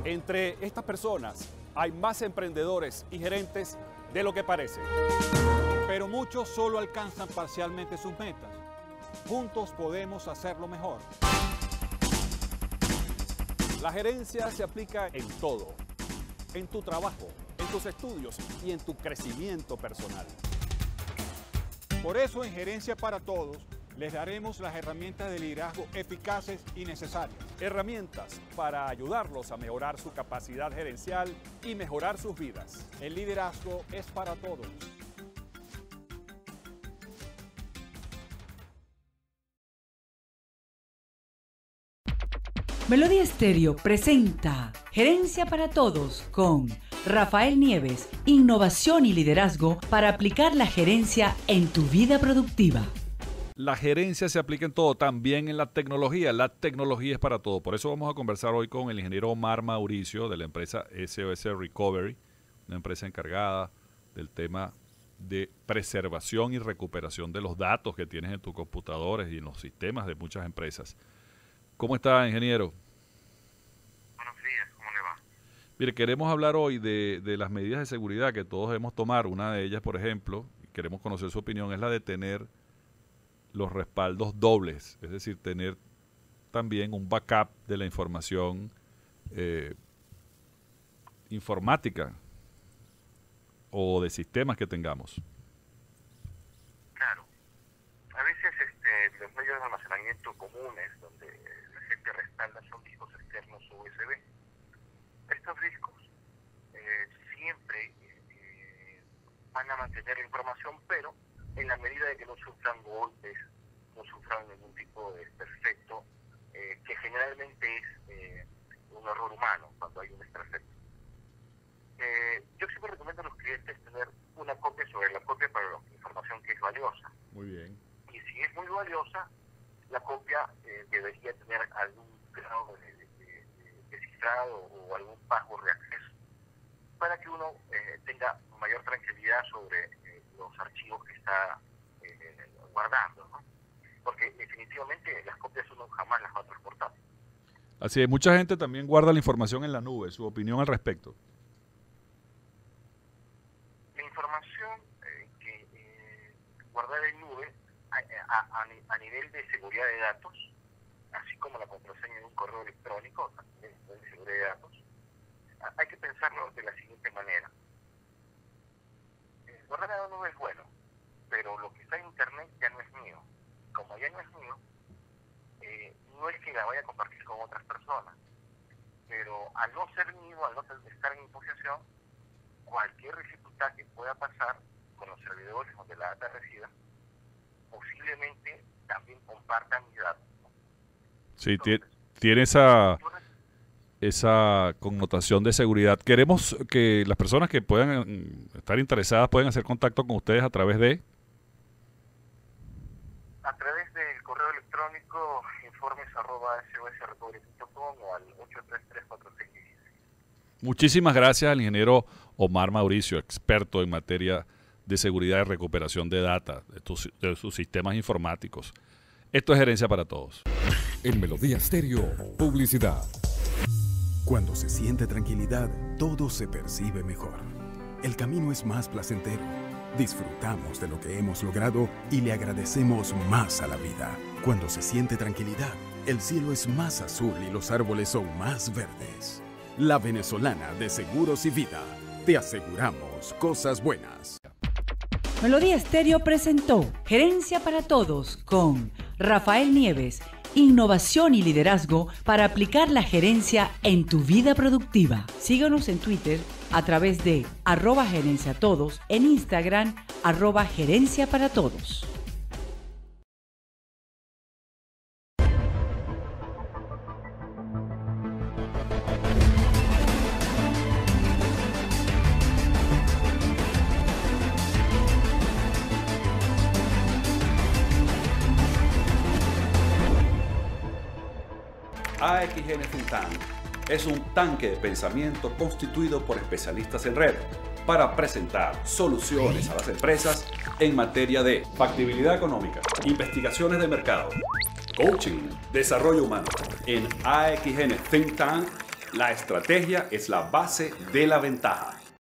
Entre estas personas hay más emprendedores y gerentes de lo que parece. Pero muchos solo alcanzan parcialmente sus metas. Juntos podemos hacerlo mejor. La gerencia se aplica en todo, en tu trabajo, en tus estudios y en tu crecimiento personal. Por eso en Gerencia para Todos les daremos las herramientas de liderazgo eficaces y necesarias. Herramientas para ayudarlos a mejorar su capacidad gerencial y mejorar sus vidas. El liderazgo es para todos. Melodía Estéreo presenta Gerencia para Todos con Rafael Nieves, innovación y liderazgo para aplicar la gerencia en tu vida productiva. La gerencia se aplica en todo, también en la tecnología. La tecnología es para todo. Por eso vamos a conversar hoy con el ingeniero Omar Mauricio de la empresa SOS Recovery, una empresa encargada del tema de preservación y recuperación de los datos que tienes en tus computadores y en los sistemas de muchas empresas. ¿Cómo está, ingeniero? Buenos días, ¿cómo le va? Mire, queremos hablar hoy de las medidas de seguridad que todos debemos tomar. Una de ellas, por ejemplo, queremos conocer su opinión, es la de tener los respaldos dobles, es decir, tener también un backup de la información informática o de sistemas que tengamos. Claro. A veces los medios de almacenamiento comunes, donde la gente respalda, son discos externos USB. Estos discos siempre van a mantener la información, pero en la medida de que no sufran golpes, no sufran ningún tipo de defecto, que generalmente es un error humano cuando hay un desperfecto. Yo siempre recomiendo a los clientes tener una copia sobre la copia para la información que es valiosa. Muy bien. Y si es muy valiosa, la copia debería tener algún grado de cifrado o algún password de acceso para que uno tenga mayor tranquilidad sobre los archivos que está guardando, ¿no? Porque definitivamente las copias uno jamás las va a transportar. Así es, mucha gente también guarda la información en la nube. ¿Su opinión al respecto? La información que guardar en nube a nivel de seguridad de datos, así como la contraseña de un correo electrónico, también de seguridad de datos, hay que pensarlo de la siguiente manera. Guardar en la nube es bueno, pero lo que está en internet ya no es mío. Como ya no es mío, no es que la vaya a compartir con otras personas, pero al no ser mío, al no estar en mi posesión, cualquier dificultad que pueda pasar con los servidores donde la data resida, posiblemente también compartan mis datos. Sí, Entonces, tiene esa connotación de seguridad. Queremos que las personas que puedan estar interesadas puedan hacer contacto con ustedes a través del correo electrónico informes@sosrecovery.com o al 8334616. Muchísimas gracias al ingeniero Omar Mauricio, experto en materia de seguridad y recuperación de data de sus sistemas informáticos. Esto es Gerencia para Todos. En Melodía Estéreo, publicidad. Cuando se siente tranquilidad, todo se percibe mejor. El camino es más placentero. Disfrutamos de lo que hemos logrado y le agradecemos más a la vida. Cuando se siente tranquilidad, el cielo es más azul y los árboles son más verdes. La Venezolana de Seguros y Vida. Te aseguramos cosas buenas. Melodía Estéreo presentó Gerencia para Todos con Rafael Nieves, innovación y liderazgo para aplicar la gerencia en tu vida productiva. Síguenos en Twitter a través de @gerenciatodos, en Instagram @gerencia para todos. AXN Think Tank es un tanque de pensamiento constituido por especialistas en red para presentar soluciones a las empresas en materia de factibilidad económica, investigaciones de mercado, coaching, desarrollo humano. En AXN Think Tank La estrategia es la base de la ventaja.